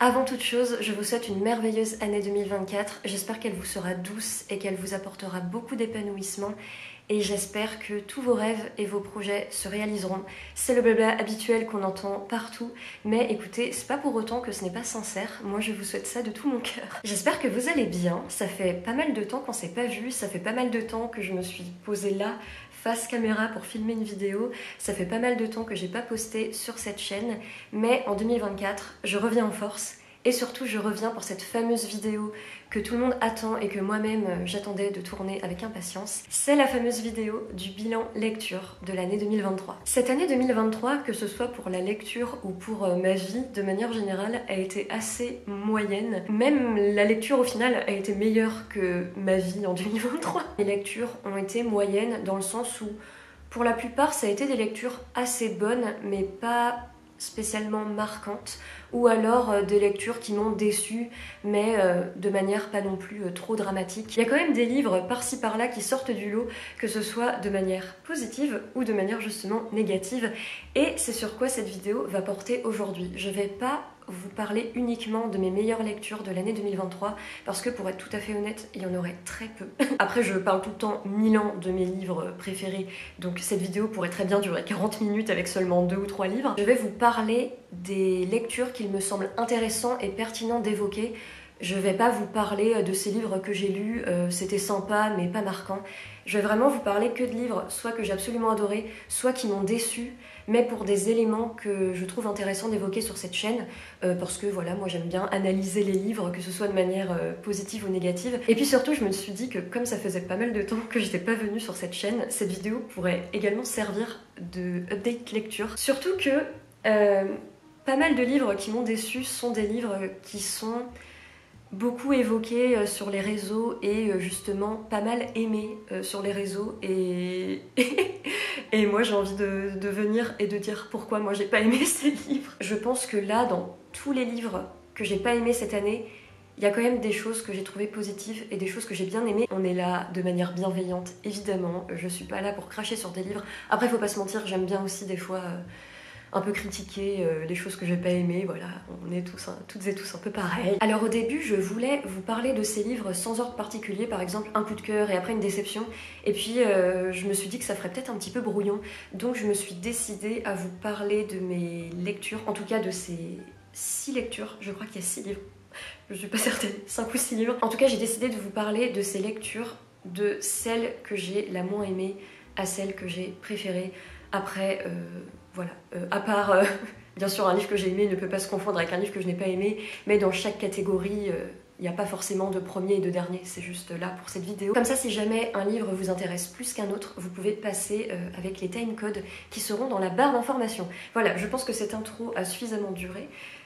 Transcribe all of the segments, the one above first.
Avant toute chose, je vous souhaite une merveilleuse année 2024. J'espère qu'elle vous sera douce et qu'elle vous apportera beaucoup d'épanouissement. Et j'espère que tous vos rêves et vos projets se réaliseront. C'est le blabla habituel qu'on entend partout. Mais écoutez, c'est pas pour autant que ce n'est pas sincère. Moi, je vous souhaite ça de tout mon cœur. J'espère que vous allez bien. Ça fait pas mal de temps qu'on s'est pas vu. Ça fait pas mal de temps que je me suis posée là, face caméra pour filmer une vidéo. Ça fait pas mal de temps que j'ai pas posté sur cette chaîne, mais en 2024, je reviens en force et surtout je reviens pour cette fameuse vidéo que tout le monde attend et que moi-même j'attendais de tourner avec impatience. C'est la fameuse vidéo du bilan lecture de l'année 2023. Cette année 2023, que ce soit pour la lecture ou pour ma vie de manière générale, a été assez moyenne. Même la lecture au final a été meilleure que ma vie en 2023. Les lectures ont été moyennes dans le sens où pour la plupart ça a été des lectures assez bonnes mais pas spécialement marquantes, ou alors des lectures qui m'ont déçue, mais de manière pas non plus trop dramatique. Il y a quand même des livres par-ci par-là qui sortent du lot, que ce soit de manière positive ou de manière justement négative, et c'est sur quoi cette vidéo va porter aujourd'hui. Je vais pas vous parler uniquement de mes meilleures lectures de l'année 2023, parce que pour être tout à fait honnête, il y en aurait très peu. Après, je parle tout le temps 1000 ans de mes livres préférés, donc cette vidéo pourrait très bien durer 40 minutes avec seulement 2 ou 3 livres. Je vais vous parler des lectures qu'il me semble intéressant et pertinent d'évoquer. Je vais pas vous parler de ces livres que j'ai lus, c'était sympa mais pas marquant. Je vais vraiment vous parler que de livres, soit que j'ai absolument adoré, soit qui m'ont déçu, mais pour des éléments que je trouve intéressants d'évoquer sur cette chaîne, parce que voilà, moi j'aime bien analyser les livres, que ce soit de manière positive ou négative. Et puis surtout, je me suis dit que comme ça faisait pas mal de temps que j'étais pas venue sur cette chaîne, cette vidéo pourrait également servir de update lecture. Surtout que pas mal de livres qui m'ont déçu sont des livres qui sont beaucoup évoqués sur les réseaux et justement pas mal aimés sur les réseaux et et moi j'ai envie de venir et de dire pourquoi moi j'ai pas aimé ces livres. Je pense que là, dans tous les livres que j'ai pas aimés cette année, il y a quand même des choses que j'ai trouvées positives et des choses que j'ai bien aimées. On est là de manière bienveillante, évidemment, je suis pas là pour cracher sur des livres. Après faut pas se mentir, j'aime bien aussi des fois un peu critiquer les choses que j'ai pas aimées, voilà, on est tous, toutes et tous un peu pareils. Alors au début, je voulais vous parler de ces livres sans ordre particulier, par exemple un coup de cœur et après une déception, et puis je me suis dit que ça ferait peut-être un petit peu brouillon, donc je me suis décidée à vous parler de mes lectures, en tout cas de ces 6 lectures, je crois qu'il y a 6 livres, je suis pas certaine, 5 ou 6 livres. En tout cas, j'ai décidé de vous parler de ces lectures, de celles que j'ai la moins aimée à celles que j'ai préférées. Après, voilà, à part, bien sûr, un livre que j'ai aimé ne peut pas se confondre avec un livre que je n'ai pas aimé, mais dans chaque catégorie, il n'y a pas forcément de premier et de dernier, c'est juste là pour cette vidéo. Comme ça, si jamais un livre vous intéresse plus qu'un autre, vous pouvez passer avec les timecodes qui seront dans la barre d'information. Voilà, je pense que cette intro a suffisamment duré.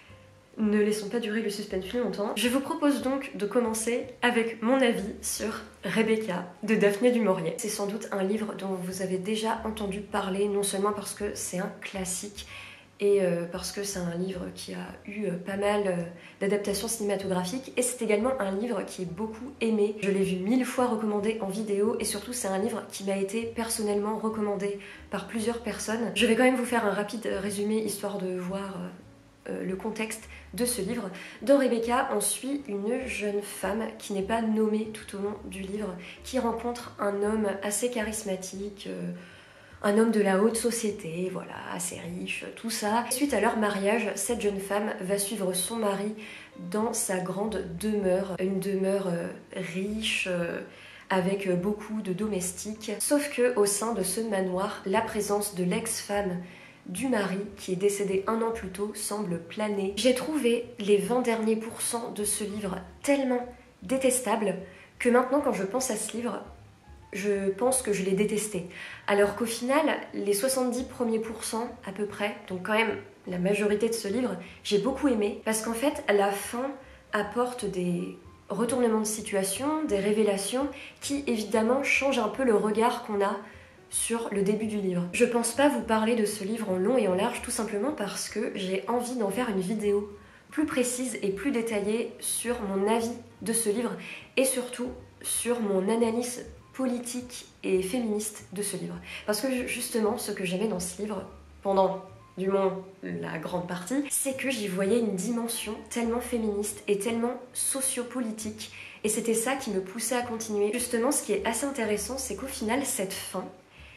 Ne laissons pas durer le suspense plus longtemps. Je vous propose donc de commencer avec mon avis sur Rebecca de Daphné du Maurier. C'est sans doute un livre dont vous avez déjà entendu parler, non seulement parce que c'est un classique et parce que c'est un livre qui a eu pas mal d'adaptations cinématographiques, et c'est également un livre qui est beaucoup aimé. Je l'ai vu 1000 fois recommandé en vidéo, et surtout c'est un livre qui m'a été personnellement recommandé par plusieurs personnes. Je vais quand même vous faire un rapide résumé histoire de voir le contexte de ce livre. Dans Rebecca, on suit une jeune femme qui n'est pas nommée tout au long du livre, qui rencontre un homme assez charismatique, un homme de la haute société, voilà, assez riche, tout ça. Suite à leur mariage, cette jeune femme va suivre son mari dans sa grande demeure, une demeure riche, avec beaucoup de domestiques. Sauf que au sein de ce manoir, la présence de l'ex-femme du mari, qui est décédé un an plus tôt, semble planer. J'ai trouvé les 20 derniers pourcents de ce livre tellement détestables que maintenant, quand je pense à ce livre, je pense que je l'ai détesté. Alors qu'au final, les 70 premiers pourcents à peu près, donc quand même la majorité de ce livre, j'ai beaucoup aimé, parce qu'en fait, la fin apporte des retournements de situation, des révélations qui évidemment changent un peu le regard qu'on a sur le début du livre. Je pense pas vous parler de ce livre en long et en large, tout simplement parce que j'ai envie d'en faire une vidéo plus précise et plus détaillée sur mon avis de ce livre, et surtout sur mon analyse politique et féministe de ce livre. Parce que justement, ce que j'aimais dans ce livre, pendant du moins la grande partie, c'est que j'y voyais une dimension tellement féministe et tellement sociopolitique. Et c'était ça qui me poussait à continuer. Justement, ce qui est assez intéressant, c'est qu'au final, cette fin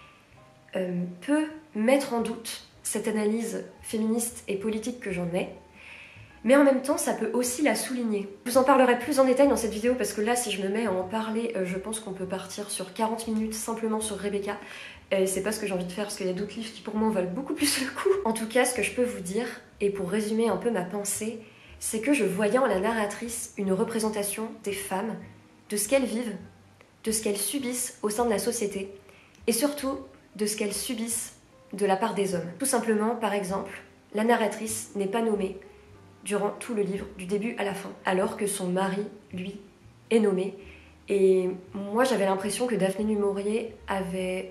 peut mettre en doute cette analyse féministe et politique que j'en ai, mais en même temps, ça peut aussi la souligner. Je vous en parlerai plus en détail dans cette vidéo parce que là, si je me mets à en parler, je pense qu'on peut partir sur 40 minutes simplement sur Rebecca. Et c'est pas ce que j'ai envie de faire parce qu'il y a d'autres livres qui pour moi valent beaucoup plus le coup. En tout cas, ce que je peux vous dire, et pour résumer un peu ma pensée, c'est que je voyais en la narratrice une représentation des femmes, de ce qu'elles vivent, de ce qu'elles subissent au sein de la société, et surtout de ce qu'elles subissent de la part des hommes. Tout simplement, par exemple, la narratrice n'est pas nommée durant tout le livre, du début à la fin, alors que son mari, lui, est nommé. Et moi, j'avais l'impression que Daphné du Maurier avait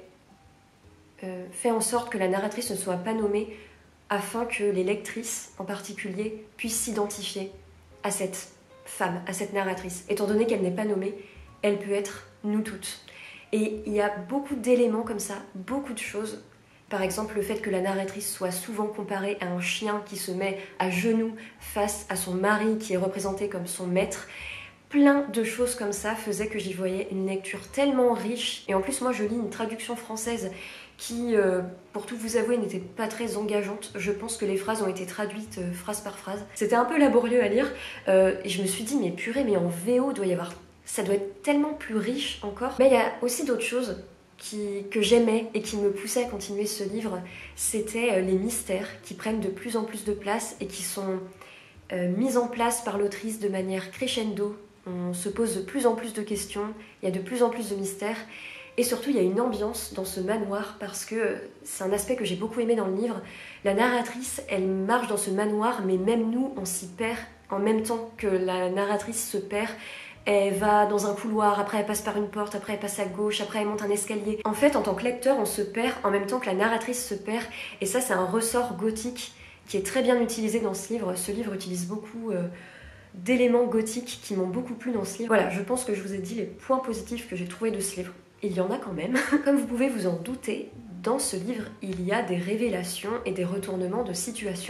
fait en sorte que la narratrice ne soit pas nommée afin que les lectrices, en particulier, puissent s'identifier à cette femme, à cette narratrice. Étant donné qu'elle n'est pas nommée, elle peut être nous toutes. Et il y a beaucoup d'éléments comme ça, beaucoup de choses. Par exemple, le fait que la narratrice soit souvent comparée à un chien qui se met à genoux face à son mari qui est représenté comme son maître. Plein de choses comme ça faisaient que j'y voyais une lecture tellement riche. Et en plus, moi, je lis une traduction française qui, pour tout vous avouer, n'était pas très engageante. Je pense que les phrases ont été traduites phrase par phrase. C'était un peu laborieux à lire. Et je me suis dit, mais purée, mais en VO, ça doit être tellement plus riche encore. Mais il y a aussi d'autres choses que j'aimais et qui me poussaient à continuer ce livre, c'était les mystères qui prennent de plus en plus de place et qui sont mis en place par l'autrice de manière crescendo. On se pose de plus en plus de questions, il y a de plus en plus de mystères et surtout il y a une ambiance dans ce manoir parce que c'est un aspect que j'ai beaucoup aimé dans le livre. La narratrice, elle marche dans ce manoir mais même nous on s'y perd en même temps que la narratrice se perd. Elle va dans un couloir, après elle passe par une porte, après elle passe à gauche, après elle monte un escalier. En fait, en tant que lecteur, on se perd en même temps que la narratrice se perd. Et ça, c'est un ressort gothique qui est très bien utilisé dans ce livre. Ce livre utilise beaucoup d'éléments gothiques qui m'ont beaucoup plu dans ce livre. Voilà, je pense que je vous ai dit les points positifs que j'ai trouvés de ce livre. Il y en a quand même. Comme vous pouvez vous en douter, dans ce livre, il y a des révélations et des retournements de situation.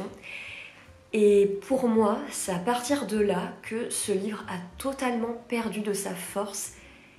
Et pour moi, c'est à partir de là que ce livre a totalement perdu de sa force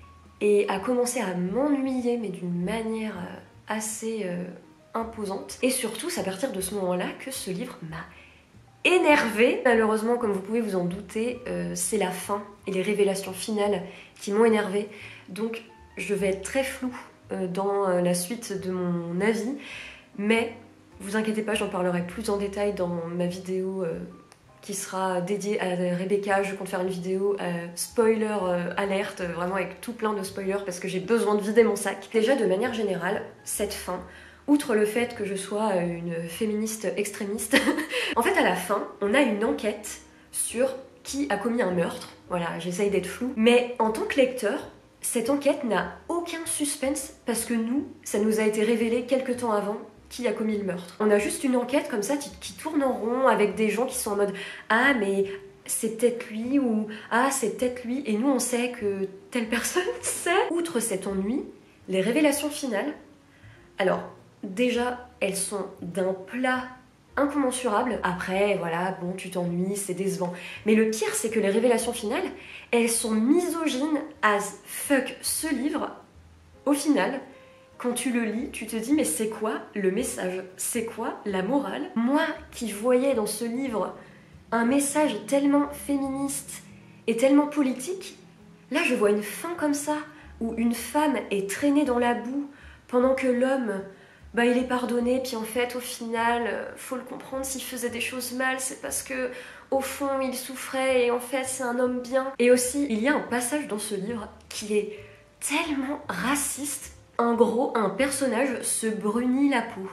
et a commencé à m'ennuyer, mais d'une manière assez imposante. Et surtout, c'est à partir de ce moment-là que ce livre m'a énervée. Malheureusement, comme vous pouvez vous en douter, c'est la fin et les révélations finales qui m'ont énervée. Donc, je vais être très floue dans la suite de mon avis, mais vous inquiétez pas, j'en parlerai plus en détail dans ma vidéo qui sera dédiée à Rebecca. Je compte faire une vidéo spoiler alerte, vraiment avec tout plein de spoilers parce que j'ai besoin de vider mon sac. Déjà, de manière générale, cette fin, outre le fait que je sois une féministe extrémiste, en fait à la fin, on a une enquête sur qui a commis un meurtre. Voilà, j'essaye d'être floue. Mais en tant que lecteur, cette enquête n'a aucun suspense parce que nous, ça nous a été révélé quelques temps avant qui a commis le meurtre. On a juste une enquête comme ça qui tourne en rond avec des gens qui sont en mode « Ah mais c'est peut-être lui » ou « Ah c'est peut-être lui » et nous on sait que telle personne sait. Outre cet ennui, les révélations finales, alors déjà elles sont d'un plat incommensurable. Après voilà, bon tu t'ennuies, c'est décevant. Mais le pire c'est que les révélations finales, elles sont misogynes as fuck. Ce livre, au final, quand tu le lis, tu te dis mais c'est quoi le message? C'est quoi la morale? Moi qui voyais dans ce livre un message tellement féministe et tellement politique, là je vois une fin comme ça, où une femme est traînée dans la boue pendant que l'homme, il est pardonné, puis en fait au final, faut le comprendre, s'il faisait des choses mal, c'est parce que au fond il souffrait et en fait c'est un homme bien. Et aussi, il y a un passage dans ce livre qui est tellement raciste. En gros, un personnage se brunit la peau.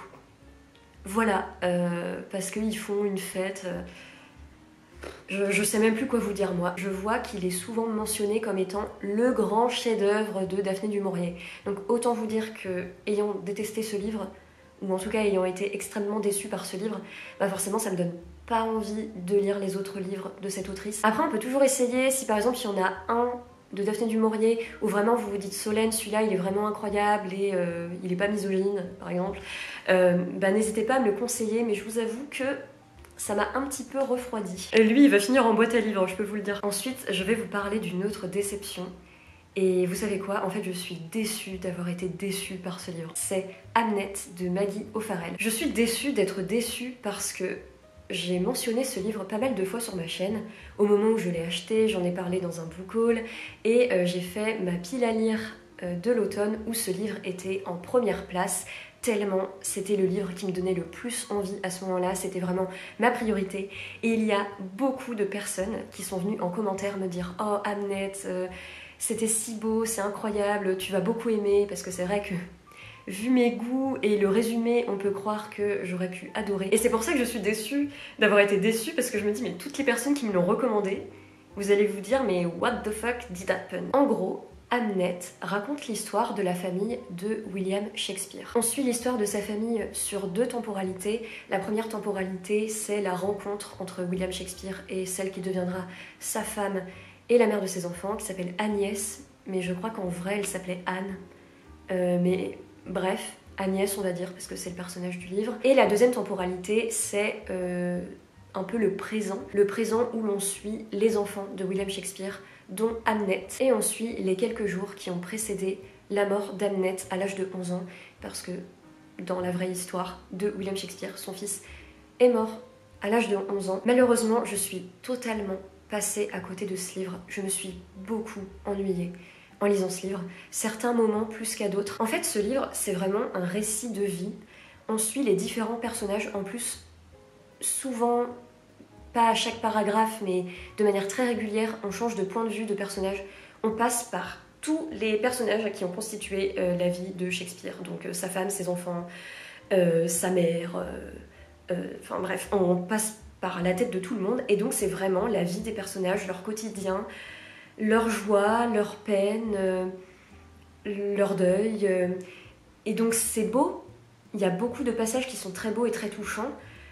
Voilà, parce qu'ils font une fête. Je sais même plus quoi vous dire, moi. Je vois qu'il est souvent mentionné comme étant le grand chef-d'œuvre de Daphné du Maurier. Donc autant vous dire que, ayant détesté ce livre, ou en tout cas ayant été extrêmement déçue par ce livre, forcément ça me donne pas envie de lire les autres livres de cette autrice. Après, on peut toujours essayer, si par exemple il y en a un de Daphné du Maurier, où vraiment vous vous dites Solène, celui-là il est vraiment incroyable et il est pas misogyne par exemple, n'hésitez pas à me le conseiller, mais je vous avoue que ça m'a un petit peu refroidi. Lui il va finir en boîte à livres, je peux vous le dire. Ensuite je vais vous parler d'une autre déception. Et vous savez quoi? En fait, je suis déçue d'avoir été déçue par ce livre. C'est Hamnet de Maggie O'Farrell. Je suis déçue d'être déçue parce que j'ai mentionné ce livre pas mal de fois sur ma chaîne. Au moment où je l'ai acheté, j'en ai parlé dans un book haul et j'ai fait ma pile à lire de l'automne où ce livre était en première place. Tellement c'était le livre qui me donnait le plus envie à ce moment-là, c'était vraiment ma priorité. Et il y a beaucoup de personnes qui sont venues en commentaire me dire « Oh Hamnet, c'était si beau, c'est incroyable, tu vas beaucoup aimer », parce que c'est vrai que vu mes goûts et le résumé, on peut croire que j'aurais pu adorer. Et c'est pour ça que je suis déçue d'avoir été déçue, parce que je me dis, mais toutes les personnes qui me l'ont recommandé, vous allez vous dire, mais what the fuck did happen? En gros, Hamnet raconte l'histoire de la famille de William Shakespeare. On suit l'histoire de sa famille sur 2 temporalités. La première temporalité, c'est la rencontre entre William Shakespeare et celle qui deviendra sa femme et la mère de ses enfants, qui s'appelle Agnès, mais je crois qu'en vrai elle s'appelait Anne. Mais bref, Agnès on va dire, parce que c'est le personnage du livre. Et la deuxième temporalité, c'est un peu le présent où l'on suit les enfants de William Shakespeare, dont Hamnet. Et on suit les quelques jours qui ont précédé la mort d'Hamnet à l'âge de 11 ans, parce que dans la vraie histoire de William Shakespeare, son fils est mort à l'âge de 11 ans. Malheureusement, je suis totalement passée à côté de ce livre. Je me suis beaucoup ennuyée en lisant ce livre, certains moments plus qu'à d'autres. En fait, ce livre, c'est vraiment un récit de vie. On suit les différents personnages, en plus, souvent, pas à chaque paragraphe, mais de manière très régulière, on change de point de vue de personnage. On passe par tous les personnages qui ont constitué la vie de Shakespeare. Donc sa femme, ses enfants, sa mère, enfin bref, on passe par la tête de tout le monde. Et donc c'est vraiment la vie des personnages, leur quotidien, leur joie, leur peine, leur deuil. Et donc c'est beau, il y a beaucoup de passages qui sont très beaux et très touchants,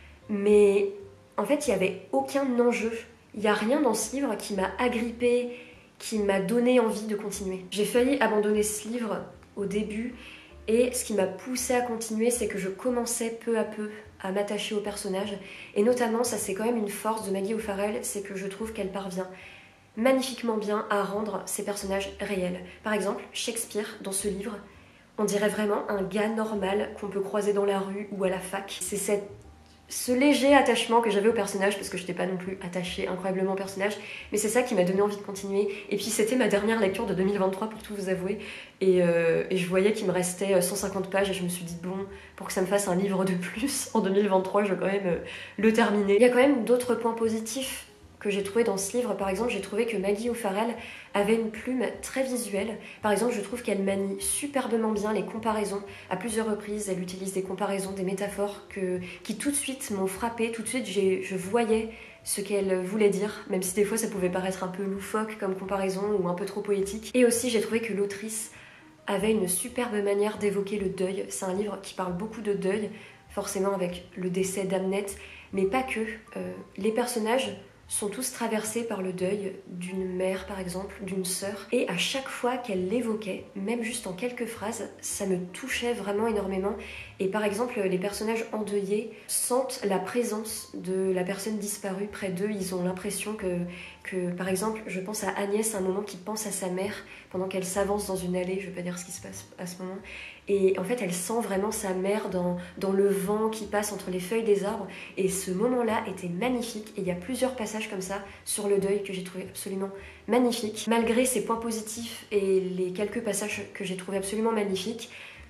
mais en fait il n'y avait aucun enjeu. Il n'y a rien dans ce livre qui m'a agrippée, qui m'a donné envie de continuer. J'ai failli abandonner ce livre au début, et ce qui m'a poussée à continuer, c'est que je commençais peu à peu à m'attacher aux personnages, et notamment, ça c'est quand même une force de Maggie O'Farrell, c'est que je trouve qu'elle parvient magnifiquement bien à rendre ses personnages réels. Par exemple, Shakespeare, dans ce livre, on dirait vraiment un gars normal qu'on peut croiser dans la rue ou à la fac. C'est ce léger attachement que j'avais au personnage, parce que je n'étais pas non plus attachée incroyablement au personnage, mais c'est ça qui m'a donné envie de continuer. Et puis c'était ma dernière lecture de 2023 pour tout vous avouer, et je voyais qu'il me restait 150 pages et je me suis dit bon, pour que ça me fasse un livre de plus en 2023, je vais quand même le terminer. Il y a quand même d'autres points positifs que j'ai trouvé dans ce livre. Par exemple, j'ai trouvé que Maggie O'Farrell avait une plume très visuelle. Par exemple, je trouve qu'elle manie superbement bien les comparaisons. À plusieurs reprises, elle utilise des comparaisons, des métaphores qui tout de suite m'ont frappée. Tout de suite, je voyais ce qu'elle voulait dire, même si des fois ça pouvait paraître un peu loufoque comme comparaison ou un peu trop poétique. Et aussi, j'ai trouvé que l'autrice avait une superbe manière d'évoquer le deuil. C'est un livre qui parle beaucoup de deuil, forcément avec le décès d'Hamnet, mais pas que. Les personnages sont tous traversés par le deuil d'une mère par exemple, d'une sœur, et à chaque fois qu'elle l'évoquait, même juste en quelques phrases, ça me touchait vraiment énormément. Et par exemple, les personnages endeuillés sentent la présence de la personne disparue près d'eux. Ils ont l'impression que, par exemple, je pense à Agnès à un moment qui pense à sa mère pendant qu'elle s'avance dans une allée, je vais pas dire ce qui se passe à ce moment, et en fait elle sent vraiment sa mère dans le vent qui passe entre les feuilles des arbres, et ce moment-là était magnifique. Et il y a plusieurs passages comme ça sur le deuil que j'ai trouvé absolument magnifiques. Malgré ses points positifs et les quelques passages que j'ai trouvé absolument magnifiques,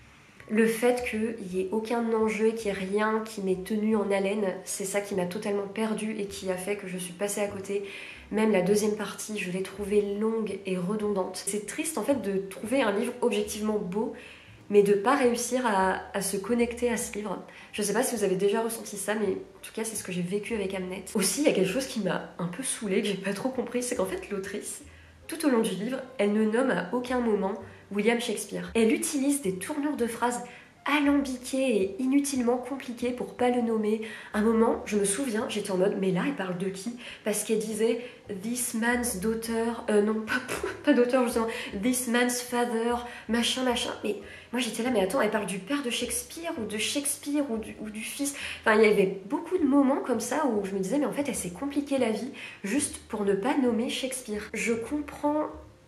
le fait qu'il n'y ait aucun enjeu, qu'il n'y ait rien qui m'ait tenu en haleine, c'est ça qui m'a totalement perdue et qui a fait que je suis passée à côté. Même la deuxième partie, je l'ai trouvée longue et redondante. C'est triste en fait de trouver un livre objectivement beau, mais de pas réussir à se connecter à ce livre. Je sais pas si vous avez déjà ressenti ça, mais en tout cas c'est ce que j'ai vécu avec Hamnet. Aussi, il y a quelque chose qui m'a un peu saoulée, que j'ai pas trop compris, c'est qu'en fait l'autrice, tout au long du livre, elle ne nomme à aucun moment William Shakespeare. Elle utilise des tournures de phrases alambiqué et inutilement compliqué pour pas le nommer. Un moment, je me souviens, j'étais en mode, mais là, elle parle de qui? Parce qu'elle disait this man's daughter, non, pas daughter justement, this man's father, machin, machin. Mais moi j'étais là, mais attends, elle parle du père de Shakespeare ou de Shakespeare ou du fils. Enfin, il y avait beaucoup de moments comme ça où je me disais, mais en fait, elle s'est compliqué la vie juste pour ne pas nommer Shakespeare. Je comprends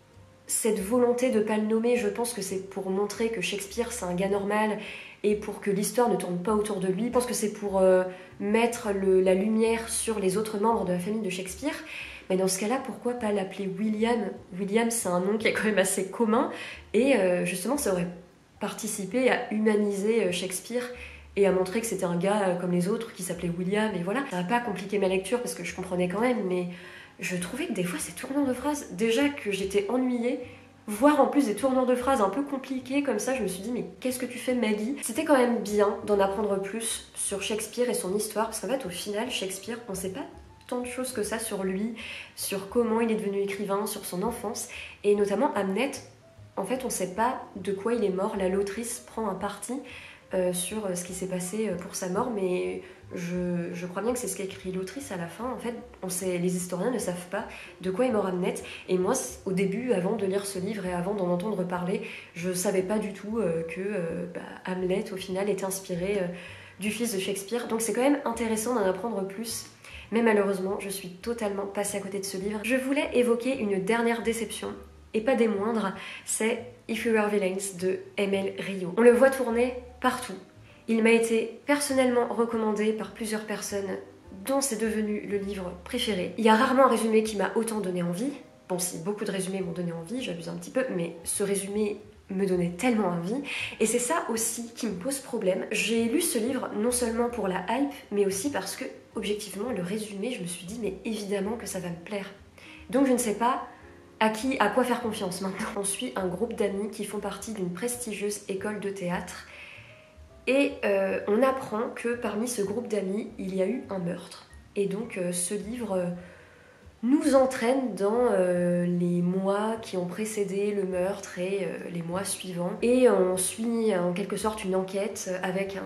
cette volonté de ne pas le nommer, je pense que c'est pour montrer que Shakespeare c'est un gars normal et pour que l'histoire ne tourne pas autour de lui. Je pense que c'est pour mettre la lumière sur les autres membres de la famille de Shakespeare. Mais dans ce cas-là, pourquoi pas l'appeler William? William, c'est un nom qui est quand même assez commun et justement ça aurait participé à humaniser Shakespeare et à montrer que c'était un gars comme les autres qui s'appelait William, et voilà. Ça n'a pas compliqué ma lecture parce que je comprenais quand même, mais je trouvais que des fois ces tournures de phrases, déjà que j'étais ennuyée, voire en plus des tournures de phrases un peu compliquées comme ça, je me suis dit mais qu'est-ce que tu fais Maggie? C'était quand même bien d'en apprendre plus sur Shakespeare et son histoire, parce qu'en fait au final Shakespeare, on sait pas tant de choses que ça sur lui, sur comment il est devenu écrivain, sur son enfance, et notamment Hamlet, en fait on sait pas de quoi il est mort, l'autrice prend un parti sur ce qui s'est passé pour sa mort, mais je crois bien que c'est ce qu'a écrit l'autrice à la fin. En fait, les historiens ne savent pas de quoi est mort Hamlet. Et moi, au début, avant de lire ce livre et avant d'en entendre parler, je savais pas du tout que Hamlet, au final, était inspiré du fils de Shakespeare. Donc c'est quand même intéressant d'en apprendre plus. Mais malheureusement, je suis totalement passée à côté de ce livre. Je voulais évoquer une dernière déception, et pas des moindres, c'est If We Were Villains de ML Rio. On le voit tourner partout. Il m'a été personnellement recommandé par plusieurs personnes dont c'est devenu le livre préféré. Il y a rarement un résumé qui m'a autant donné envie. Bon, si beaucoup de résumés m'ont donné envie, j'abuse un petit peu, mais ce résumé me donnait tellement envie. Et c'est ça aussi qui me pose problème. J'ai lu ce livre non seulement pour la hype, mais aussi parce que, objectivement, le résumé, je me suis dit, mais évidemment que ça va me plaire. Donc je ne sais pas à quoi faire confiance maintenant. On suit un groupe d'amis qui font partie d'une prestigieuse école de théâtre. Et on apprend que parmi ce groupe d'amis, il y a eu un meurtre. Et donc ce livre nous entraîne dans les mois qui ont précédé le meurtre et les mois suivants. Et on suit en quelque sorte une enquête avec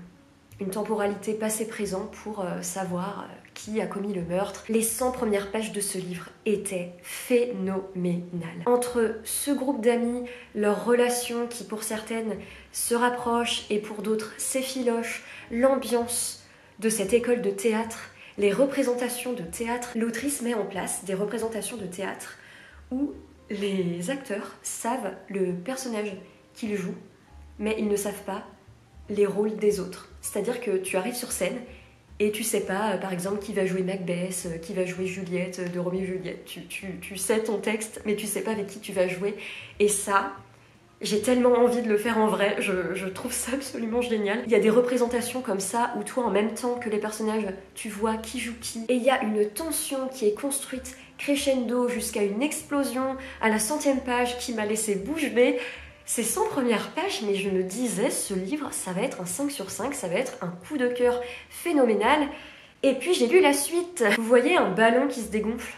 une temporalité passé-présent pour savoir qui a commis le meurtre. Les 100 premières pages de ce livre étaient phénoménales. Entre ce groupe d'amis, leurs relations qui pour certaines se rapprochent et pour d'autres s'effilochent, l'ambiance de cette école de théâtre, les représentations de théâtre, l'autrice met en place des représentations de théâtre où les acteurs savent le personnage qu'ils jouent, mais ils ne savent pas les rôles des autres. C'est-à-dire que tu arrives sur scène et tu sais pas, par exemple, qui va jouer Macbeth, qui va jouer Juliette de Roméo et Juliette. Tu sais ton texte, mais tu sais pas avec qui tu vas jouer. Et ça, j'ai tellement envie de le faire en vrai, je trouve ça absolument génial. Il y a des représentations comme ça où toi, en même temps que les personnages, tu vois qui joue qui. Et il y a une tension qui est construite crescendo jusqu'à une explosion à la 100e page qui m'a laissé bouche bée. Ces 100 premières pages, mais je me disais, ce livre, ça va être un 5 sur 5, ça va être un coup de cœur phénoménal. Et puis j'ai lu la suite. Vous voyez un ballon qui se dégonfle?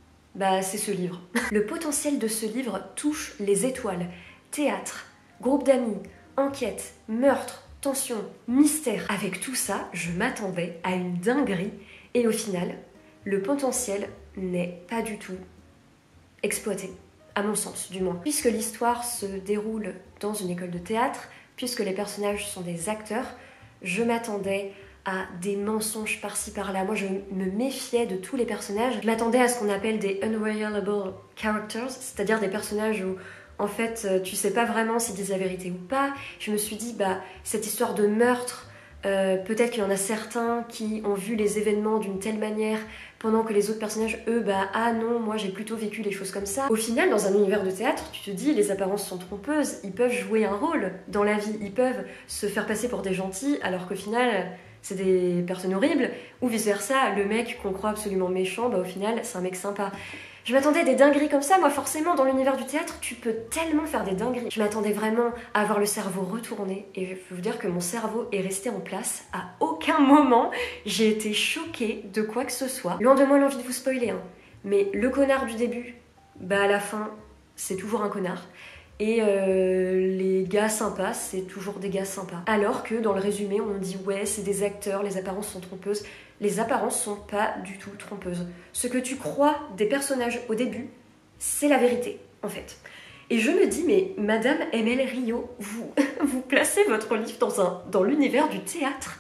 Bah c'est ce livre. Le potentiel de ce livre touche les étoiles. Théâtre, groupe d'amis, enquête, meurtre, tension, mystère. Avec tout ça, je m'attendais à une dinguerie. Et au final, le potentiel n'est pas du tout exploité. À mon sens, du moins. Puisque l'histoire se déroule dans une école de théâtre, puisque les personnages sont des acteurs, je m'attendais à des mensonges par-ci par-là. Moi, je me méfiais de tous les personnages. Je m'attendais à ce qu'on appelle des unreliable characters, c'est-à-dire des personnages où, en fait, tu sais pas vraiment s'ils disent la vérité ou pas. Je me suis dit, cette histoire de meurtre, peut-être qu'il y en a certains qui ont vu les événements d'une telle manière pendant que les autres personnages, eux, ah non, moi j'ai plutôt vécu les choses comme ça. Au final, dans un univers de théâtre, tu te dis, les apparences sont trompeuses, ils peuvent jouer un rôle dans la vie, ils peuvent se faire passer pour des gentils, alors qu'au final, c'est des personnes horribles, ou vice-versa, le mec qu'on croit absolument méchant, au final, c'est un mec sympa. Je m'attendais à des dingueries comme ça, moi forcément dans l'univers du théâtre tu peux tellement faire des dingueries. Je m'attendais vraiment à avoir le cerveau retourné et je peux vous dire que mon cerveau est resté en place. À aucun moment j'ai été choquée de quoi que ce soit. Loin de moi l'envie de vous spoiler, hein. Mais le connard du début, à la fin c'est toujours un connard. Et les gars sympas, c'est toujours des gars sympas. Alors que dans le résumé, on dit ouais, c'est des acteurs, les apparences sont trompeuses. Les apparences sont pas du tout trompeuses. Ce que tu crois des personnages au début, c'est la vérité, en fait. Et je me dis, mais Madame ML Rio, vous placez votre livre dans l'univers du théâtre.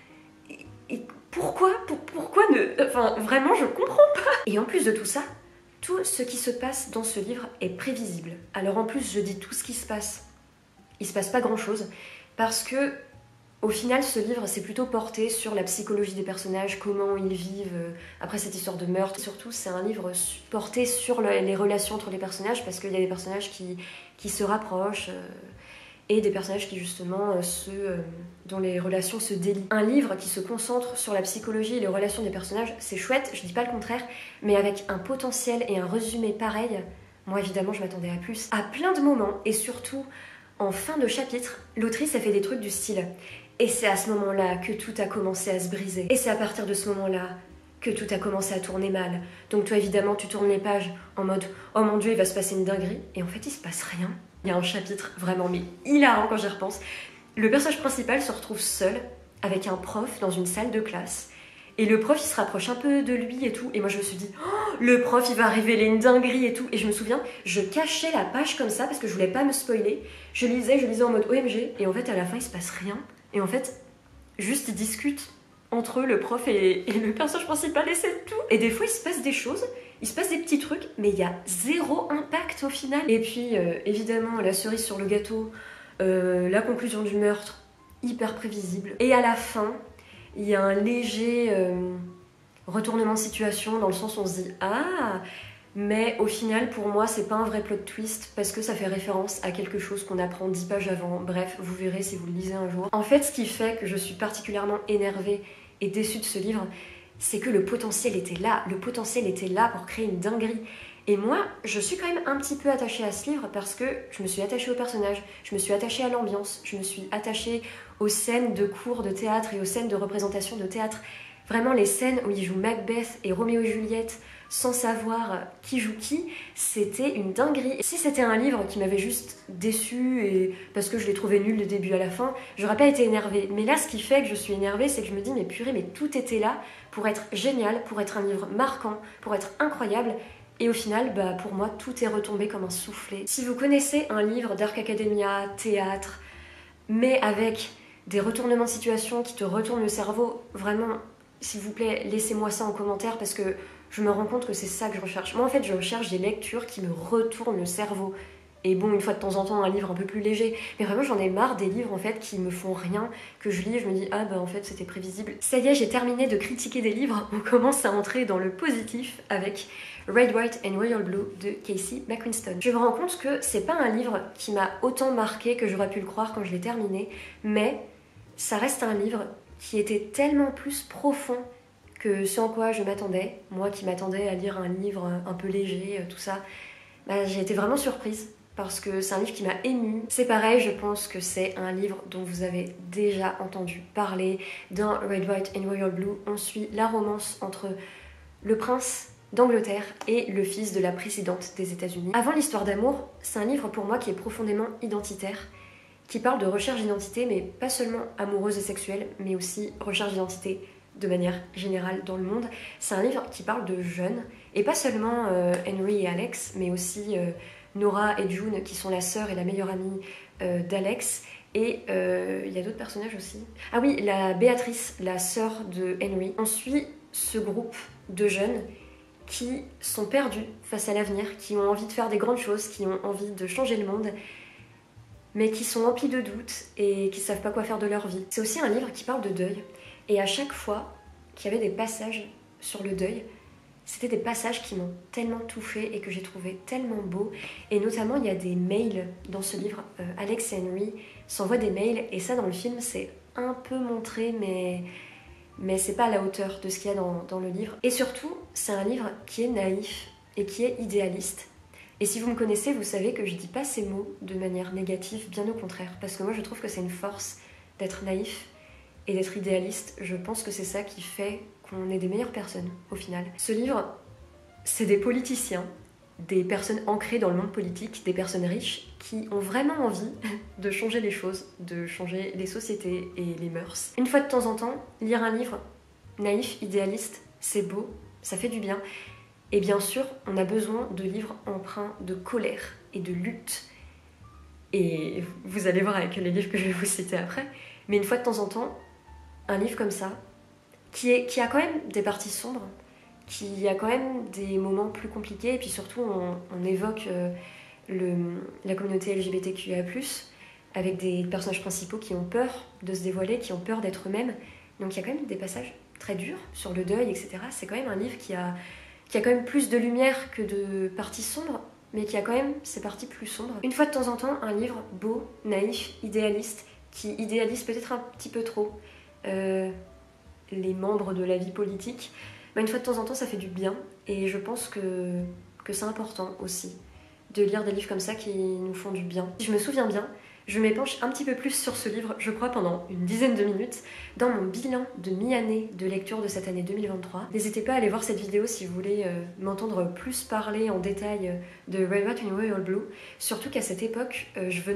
Et pourquoi ne... Enfin, vraiment, je comprends pas. Et en plus de tout ça, tout ce qui se passe dans ce livre est prévisible. Alors en plus, je dis tout ce qui se passe. Il se passe pas grand-chose, parce que au final, ce livre, c'est plutôt porté sur la psychologie des personnages, comment ils vivent après cette histoire de meurtre. Surtout, c'est un livre porté sur les relations entre les personnages, parce qu'il y a des personnages qui se rapprochent, et des personnages qui, justement, dont les relations se délient. Un livre qui se concentre sur la psychologie et les relations des personnages, c'est chouette, je dis pas le contraire, mais avec un potentiel et un résumé pareil, moi, évidemment, je m'attendais à plus. À plein de moments, et surtout, en fin de chapitre, l'autrice a fait des trucs du style « Et c'est à ce moment-là que tout a commencé à se briser. Et c'est à partir de ce moment-là que tout a commencé à tourner mal. Donc toi, évidemment, tu tournes les pages en mode « Oh mon Dieu, il va se passer une dinguerie. » Et en fait, il se passe rien. Il y a un chapitre vraiment mais hilarant quand j'y repense. Le personnage principal se retrouve seul avec un prof dans une salle de classe. Et le prof, il se rapproche un peu de lui et tout. Et moi, je me suis dit, oh, le prof, il va révéler une dinguerie et tout. Et je me souviens, je cachais la page comme ça parce que je voulais pas me spoiler. Je lisais en mode OMG. Et en fait, à la fin, il se passe rien. Et en fait, juste, ils discutent entre eux, le prof et le personnage principal, et c'est tout. Et des fois, il se passe des choses, il se passe des petits trucs, mais il y a zéro impact au final. Et puis, évidemment, la cerise sur le gâteau, la conclusion du meurtre, hyper prévisible. Et à la fin, il y a un léger retournement de situation, dans le sens où on se dit « Ah !» Mais au final, pour moi, c'est pas un vrai plot twist parce que ça fait référence à quelque chose qu'on apprend 10 pages avant. Bref, vous verrez si vous le lisez un jour. En fait, ce qui fait que je suis particulièrement énervée et déçue de ce livre, c'est que le potentiel était là. Le potentiel était là pour créer une dinguerie. Et moi, je suis quand même un petit peu attachée à ce livre parce que je me suis attachée au personnage, je me suis attachée à l'ambiance, je me suis attachée aux scènes de cours de théâtre et aux scènes de représentation de théâtre. Vraiment, les scènes où il joue Macbeth et Roméo et Juliette sans savoir qui joue qui, c'était une dinguerie. Si c'était un livre qui m'avait juste déçue et parce que je l'ai trouvé nul du début à la fin, j'aurais pas été énervée. Mais là, ce qui fait que je suis énervée, c'est que je me dis, mais purée, mais tout était là pour être génial, pour être un livre marquant, pour être incroyable. Et au final, bah, pour moi, tout est retombé comme un soufflet. Si vous connaissez un livre Dark Academia, théâtre, mais avec des retournements de situation qui te retournent le cerveau, vraiment, s'il vous plaît, laissez-moi ça en commentaire parce que je me rends compte que c'est ça que je recherche. Moi, en fait, je recherche des lectures qui me retournent le cerveau. Et bon, une fois de temps en temps, un livre un peu plus léger. Mais vraiment, j'en ai marre des livres, en fait, qui me font rien, que je lis et je me dis « Ah, bah en fait, c'était prévisible ». Ça y est, j'ai terminé de critiquer des livres. On commence à entrer dans le positif avec Red, White and Royal Blue de Casey McQuiston. Je me rends compte que c'est pas un livre qui m'a autant marqué que j'aurais pu le croire quand je l'ai terminé, mais ça reste un livre qui était tellement plus profond que ce en quoi je m'attendais. Moi qui m'attendais à lire un livre un peu léger, tout ça, bah, j'ai été vraiment surprise parce que c'est un livre qui m'a émue. C'est pareil, je pense que c'est un livre dont vous avez déjà entendu parler. Dans Red, White and Royal Blue, on suit la romance entre le prince d'Angleterre et le fils de la présidente des États-Unis. Avant l'histoire d'amour, c'est un livre pour moi qui est profondément identitaire, qui parle de recherche d'identité, mais pas seulement amoureuse et sexuelle, mais aussi recherche d'identité de manière générale dans le monde. C'est un livre qui parle de jeunes, et pas seulement Henry et Alex, mais aussi Nora et June, qui sont la sœur et la meilleure amie d'Alex, et il y a d'autres personnages aussi. Ah oui, la Béatrice, la sœur de Henry. On suit ce groupe de jeunes qui sont perdus face à l'avenir, qui ont envie de faire des grandes choses, qui ont envie de changer le monde, mais qui sont remplis de doutes et qui savent pas quoi faire de leur vie. C'est aussi un livre qui parle de deuil, et à chaque fois qu'il y avait des passages sur le deuil, c'était des passages qui m'ont tellement touchée et que j'ai trouvé tellement beaux. Et notamment, il y a des mails dans ce livre. Alex et Henry s'envoient des mails, et ça, dans le film, c'est un peu montré, mais c'est pas à la hauteur de ce qu'il y a dans le livre. Et surtout, c'est un livre qui est naïf et qui est idéaliste. Et si vous me connaissez, vous savez que je dis pas ces mots de manière négative, bien au contraire. Parce que moi, je trouve que c'est une force d'être naïf et d'être idéaliste. Je pense que c'est ça qui fait qu'on est des meilleures personnes, au final. Ce livre, c'est des politiciens, des personnes ancrées dans le monde politique, des personnes riches, qui ont vraiment envie de changer les choses, de changer les sociétés et les mœurs. Une fois de temps en temps, lire un livre naïf, idéaliste, c'est beau, ça fait du bien. Et bien sûr, on a besoin de livres empreints de colère et de lutte. Et vous allez voir avec les livres que je vais vous citer après. Mais une fois de temps en temps, un livre comme ça, qui a quand même des parties sombres, qui a quand même des moments plus compliqués, et puis surtout on évoque la communauté LGBTQIA+, avec des personnages principaux qui ont peur de se dévoiler, qui ont peur d'être eux-mêmes. Donc il y a quand même des passages très durs sur le deuil, etc. C'est quand même un livre qui a quand même plus de lumière que de parties sombres, mais qui a quand même ses parties plus sombres. Une fois de temps en temps, un livre beau, naïf, idéaliste, qui idéalise peut-être un petit peu trop les membres de la vie politique. Une fois de temps en temps, ça fait du bien, et je pense que c'est important aussi de lire des livres comme ça qui nous font du bien. Si je me souviens bien, je m'épanche un petit peu plus sur ce livre, je crois pendant une dizaine de minutes, dans mon bilan de mi-année de lecture de cette année 2023. N'hésitez pas à aller voir cette vidéo si vous voulez m'entendre plus parler en détail de Red Rat and Royal Blue. Surtout qu'à cette époque,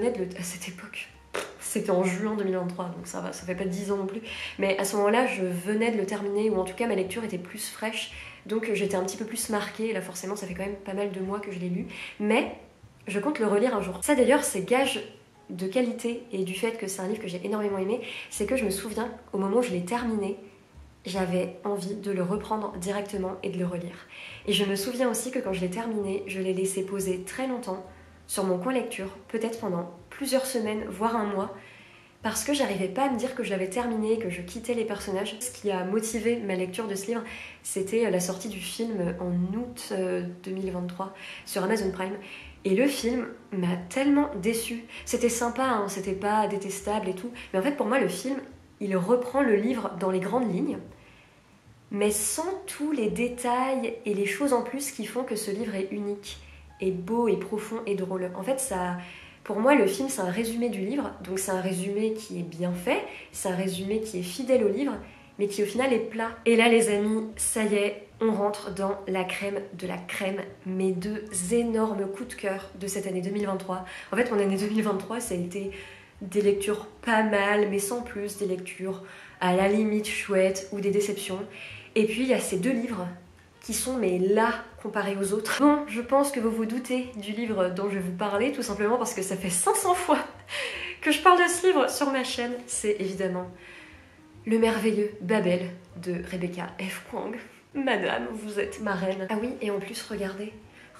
c'était en juin 2023, donc ça va, ça fait pas 10 ans non plus. Mais à ce moment-là, je venais de le terminer, ou en tout cas ma lecture était plus fraîche, donc j'étais un petit peu plus marquée. Là forcément, ça fait quand même pas mal de mois que je l'ai lu, mais je compte le relire un jour. Ça d'ailleurs, c'est gage de qualité et du fait que c'est un livre que j'ai énormément aimé, c'est que je me souviens, au moment où je l'ai terminé, j'avais envie de le reprendre directement et de le relire. Et je me souviens aussi que quand je l'ai terminé, je l'ai laissé poser très longtemps sur mon coin lecture, peut-être pendant plusieurs semaines, voire un mois, parce que j'arrivais pas à me dire que je l'avais terminé, que je quittais les personnages. Ce qui a motivé ma lecture de ce livre, c'était la sortie du film en août 2023 sur Amazon Prime. Et le film m'a tellement déçue. C'était sympa, hein, c'était pas détestable et tout, mais en fait pour moi le film, il reprend le livre dans les grandes lignes, mais sans tous les détails et les choses en plus qui font que ce livre est unique, et beau et profond et drôle. En fait ça... Pour moi, le film, c'est un résumé du livre, donc c'est un résumé qui est bien fait, c'est un résumé qui est fidèle au livre, mais qui au final est plat. Et là, les amis, ça y est, on rentre dans la crème de la crème, mes deux énormes coups de cœur de cette année 2023. En fait, mon année 2023, ça a été des lectures pas mal, mais sans plus, des lectures à la limite chouettes ou des déceptions. Et puis, il y a ces deux livres qui sont mais là comparés aux autres. Bon, je pense que vous vous doutez du livre dont je vais vous parler, tout simplement parce que ça fait 500 fois que je parle de ce livre sur ma chaîne. C'est évidemment Le merveilleux Babel de Rebecca F. Kuang. Madame, vous êtes ma reine. Ah oui, et en plus, regardez.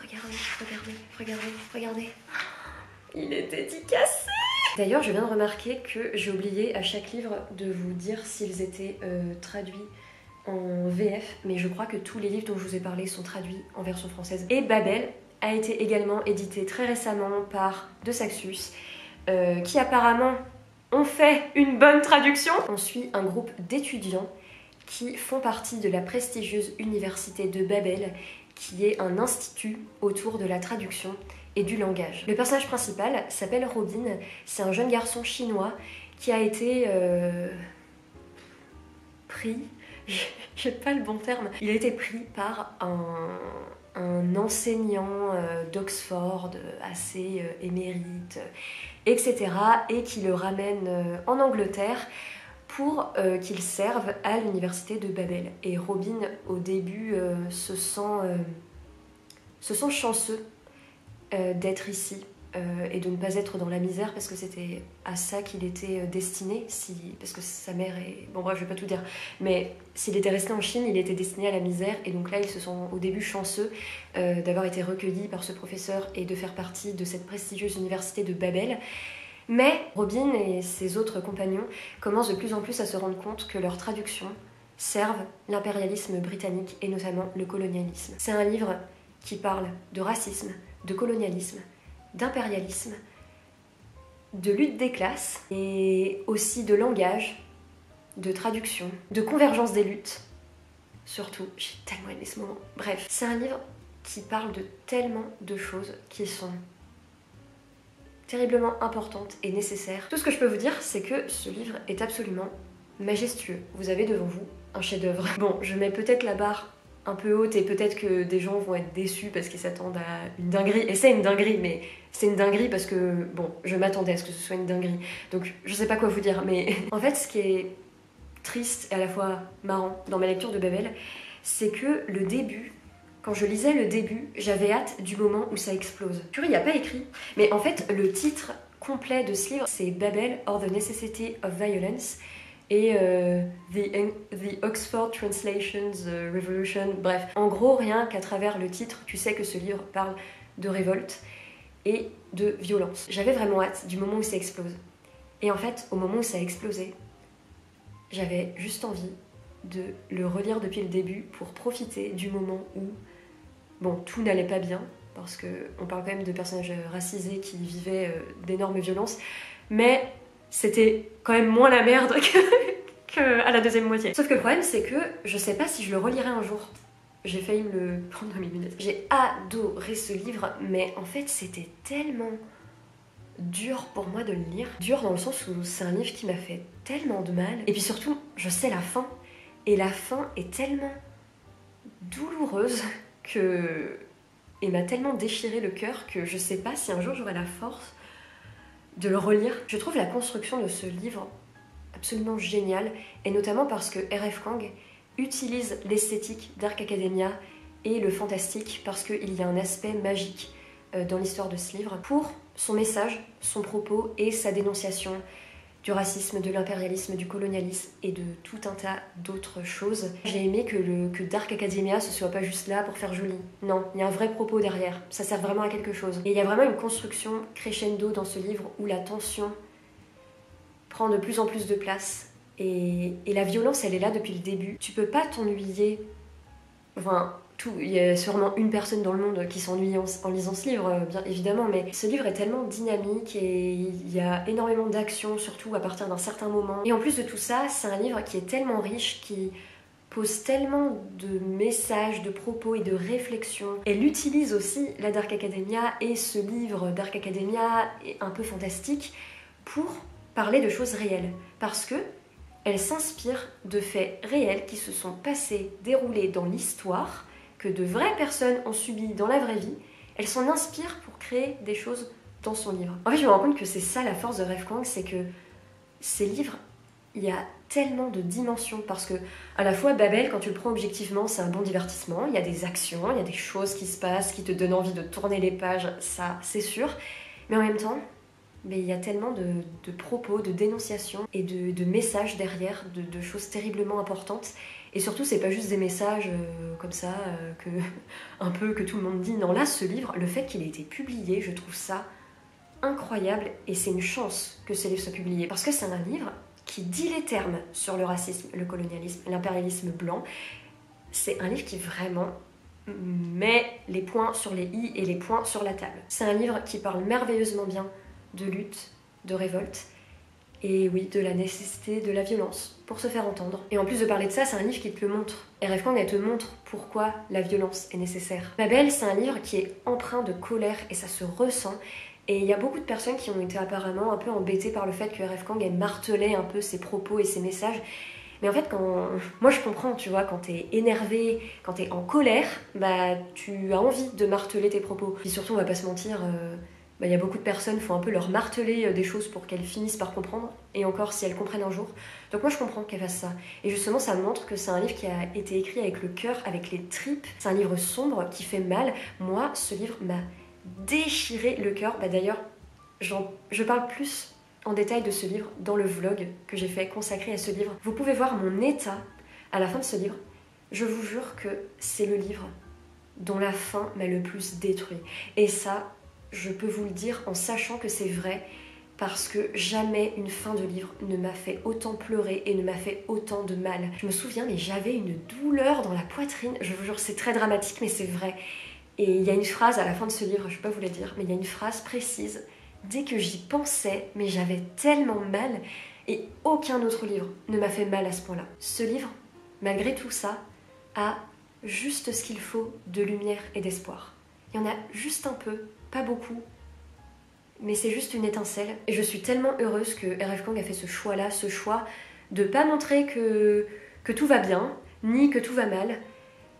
Il est dédicacé. D'ailleurs, je viens de remarquer que j'ai oublié à chaque livre de vous dire s'ils étaient traduits en VF, mais je crois que tous les livres dont je vous ai parlé sont traduits en version française. Et Babel a été également édité très récemment par De Saxus, qui apparemment ont fait une bonne traduction. On suit un groupe d'étudiants qui font partie de la prestigieuse université de Babel, qui est un institut autour de la traduction et du langage. Le personnage principal s'appelle Robin, c'est un jeune garçon chinois qui a été pris... J'ai pas le bon terme. Il a été pris par un enseignant d'Oxford assez émérite, etc. et qui le ramène en Angleterre pour qu'il serve à l'université de Babel. Et Robin, au début, se sent chanceux d'être ici. Et de ne pas être dans la misère parce que c'était à ça qu'il était destiné, parce que sa mère est... Bon bref, je vais pas tout dire, mais s'il était resté en Chine, il était destiné à la misère, et donc là, ils se sont au début chanceux d'avoir été recueillis par ce professeur et de faire partie de cette prestigieuse université de Babel. Mais Robin et ses autres compagnons commencent de plus en plus à se rendre compte que leurs traductions servent l'impérialisme britannique et notamment le colonialisme. C'est un livre qui parle de racisme, de colonialisme, d'impérialisme, de lutte des classes et aussi de langage, de traduction, de convergence des luttes. Surtout, j'ai tellement aimé ce moment. Bref, c'est un livre qui parle de tellement de choses qui sont terriblement importantes et nécessaires. Tout ce que je peux vous dire, c'est que ce livre est absolument majestueux. Vous avez devant vous un chef-d'œuvre. Bon, je mets peut-être la barre un peu haute et peut-être que des gens vont être déçus parce qu'ils s'attendent à une dinguerie. Et c'est une dinguerie, mais c'est une dinguerie parce que, bon, je m'attendais à ce que ce soit une dinguerie. Donc je sais pas quoi vous dire, mais en fait ce qui est triste et à la fois marrant dans ma lecture de Babel, c'est que le début, quand je lisais le début, j'avais hâte du moment où ça explose. Purée, il n'y a pas écrit, mais en fait le titre complet de ce livre c'est Babel or the Necessity of Violence et the Oxford Translations Revolution, bref. En gros, rien qu'à travers le titre, tu sais que ce livre parle de révolte et de violence. J'avais vraiment hâte du moment où ça explose. Et en fait, au moment où ça a explosé, j'avais juste envie de le relire depuis le début pour profiter du moment où, bon, tout n'allait pas bien, parce qu'on parle quand même de personnages racisés qui vivaient d'énormes violences, mais c'était quand même moins la merde qu'à la deuxième moitié. Sauf que le problème, c'est que je sais pas si je le relirai un jour. J'ai failli me le prendre dans mes lunettes. J'ai adoré ce livre, mais en fait, c'était tellement dur pour moi de le lire. Dur dans le sens où c'est un livre qui m'a fait tellement de mal. Et puis surtout, je sais la fin. Et la fin est tellement douloureuse que... et m'a tellement déchiré le cœur que je sais pas si un jour j'aurai la force de le relire. Je trouve la construction de ce livre absolument géniale, et notamment parce que R.F. Kuang utilise l'esthétique Dark Academia et le fantastique parce qu'il y a un aspect magique dans l'histoire de ce livre pour son message, son propos et sa dénonciation du racisme, de l'impérialisme, du colonialisme et de tout un tas d'autres choses. J'ai aimé que Dark Academia ce soit pas juste là pour faire joli. Non, il y a un vrai propos derrière, ça sert vraiment à quelque chose. Et il y a vraiment une construction crescendo dans ce livre où la tension prend de plus en plus de place. Et la violence, elle est là depuis le début. Tu peux pas t'ennuyer. Enfin, il y a sûrement une personne dans le monde qui s'ennuie en lisant ce livre, bien évidemment, mais ce livre est tellement dynamique et il y a énormément d'action, surtout à partir d'un certain moment. Et en plus de tout ça, c'est un livre qui est tellement riche, qui pose tellement de messages, de propos et de réflexions. Elle utilise aussi la Dark Academia et ce livre Dark Academia est un peu fantastique pour parler de choses réelles. Parce que elle s'inspire de faits réels qui se sont passés, déroulés dans l'histoire, que de vraies personnes ont subi dans la vraie vie. Elle s'en inspire pour créer des choses dans son livre. En fait, je me rends compte que c'est ça la force de R.F. Kuang, c'est que ces livres, il y a tellement de dimensions, parce que à la fois Babel, quand tu le prends objectivement, c'est un bon divertissement, il y a des actions, il y a des choses qui se passent, qui te donnent envie de tourner les pages, ça c'est sûr, mais en même temps, mais il y a tellement de propos, de dénonciations et de messages derrière, de choses terriblement importantes. Et surtout, c'est pas juste des messages comme ça, un peu que tout le monde dit. Non, là, ce livre, le fait qu'il ait été publié, je trouve ça incroyable. Et c'est une chance que ce livre soit publié. Parce que c'est un livre qui dit les termes sur le racisme, le colonialisme, l'impérialisme blanc. C'est un livre qui vraiment met les points sur les i et les points sur la table. C'est un livre qui parle merveilleusement bien de lutte, de révolte, et oui, de la nécessité de la violence pour se faire entendre. Et en plus de parler de ça, c'est un livre qui te le montre. R.F. Kuang, elle te montre pourquoi la violence est nécessaire. Babel, c'est un livre qui est empreint de colère, et ça se ressent. Et il y a beaucoup de personnes qui ont été apparemment un peu embêtées par le fait que R.F. Kuang ait martelé un peu ses propos et ses messages. Mais en fait, moi je comprends, tu vois, quand t'es énervé, quand t'es en colère, bah tu as envie de marteler tes propos. Et surtout, on va pas se mentir... il y a beaucoup de personnes qui font un peu leur marteler des choses pour qu'elles finissent par comprendre, et encore si elles comprennent un jour. Donc moi je comprends qu'elles fassent ça. Et justement ça montre que c'est un livre qui a été écrit avec le cœur, avec les tripes. C'est un livre sombre qui fait mal. Moi, ce livre m'a déchiré le cœur. D'ailleurs, je parle plus en détail de ce livre dans le vlog que j'ai fait consacré à ce livre. Vous pouvez voir mon état à la fin de ce livre. Je vous jure que c'est le livre dont la fin m'a le plus détruit. Et ça... je peux vous le dire en sachant que c'est vrai, parce que jamais une fin de livre ne m'a fait autant pleurer et ne m'a fait autant de mal. Je me souviens, mais j'avais une douleur dans la poitrine, je vous jure, c'est très dramatique, mais c'est vrai. Et il y a une phrase à la fin de ce livre, je ne vais pas vous la dire, mais il y a une phrase précise, dès que j'y pensais, mais j'avais tellement mal, et aucun autre livre ne m'a fait mal à ce point-là. Ce livre, malgré tout ça, a juste ce qu'il faut de lumière et d'espoir. Il y en a juste un peu, pas beaucoup, mais c'est juste une étincelle. Et je suis tellement heureuse que R.F. Kuang a fait ce choix-là, ce choix de pas montrer que tout va bien, ni que tout va mal.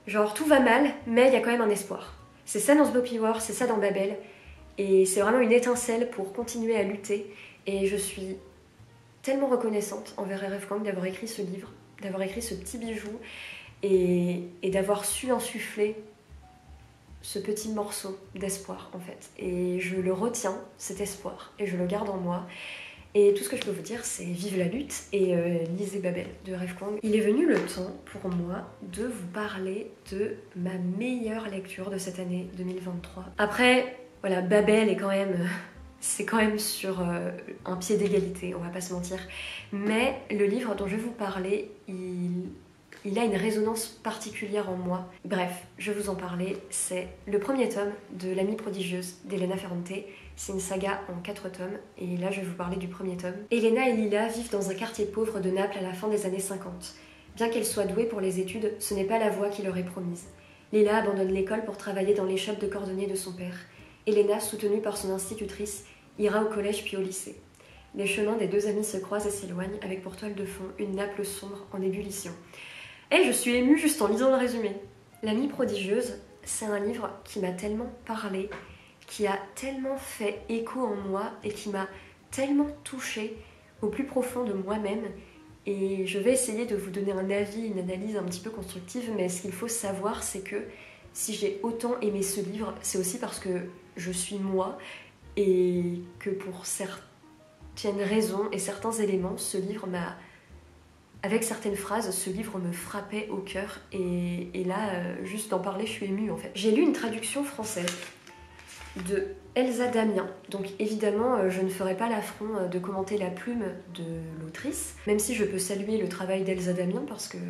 Genre tout va mal, mais il y a quand même un espoir. C'est ça dans The Poppy War, c'est ça dans Babel, et c'est vraiment une étincelle pour continuer à lutter, et je suis tellement reconnaissante envers R.F. Kuang d'avoir écrit ce livre, d'avoir écrit ce petit bijou, et d'avoir su insuffler ce petit morceau d'espoir en fait. Et je le retiens, cet espoir, et je le garde en moi. Et tout ce que je peux vous dire, c'est vive la lutte et lisez Babel de R.F. Kuang. Il est venu le temps pour moi de vous parler de ma meilleure lecture de cette année 2023. Après, voilà, Babel est quand même... c'est quand même sur un pied d'égalité, on va pas se mentir. Mais le livre dont je vais vous parler, il a une résonance particulière en moi. Bref, je vais vous en parler. C'est le premier tome de L'Amie prodigieuse d'Elena Ferrante. C'est une saga en 4 tomes, et là je vais vous parler du premier tome. Elena et Lila vivent dans un quartier pauvre de Naples à la fin des années 50. Bien qu'elle soit douée pour les études, ce n'est pas la voie qui leur est promise. Lila abandonne l'école pour travailler dans l'échoppe de cordonnier de son père. Elena, soutenue par son institutrice, ira au collège puis au lycée. Les chemins des deux amies se croisent et s'éloignent, avec pour toile de fond une Naples sombre en ébullition. Et je suis émue juste en lisant le résumé. L'Amie prodigieuse, c'est un livre qui m'a tellement parlé, qui a tellement fait écho en moi et qui m'a tellement touchée au plus profond de moi-même. Et je vais essayer de vous donner un avis, une analyse un petit peu constructive, mais ce qu'il faut savoir, c'est que si j'ai autant aimé ce livre, c'est aussi parce que je suis moi et que pour certaines raisons et certains éléments, ce livre m'a... Avec certaines phrases, ce livre me frappait au cœur et là, juste d'en parler, je suis émue en fait. J'ai lu une traduction française de Elsa Damien. Donc évidemment, je ne ferai pas l'affront de commenter la plume de l'autrice, même si je peux saluer le travail d'Elsa Damien parce que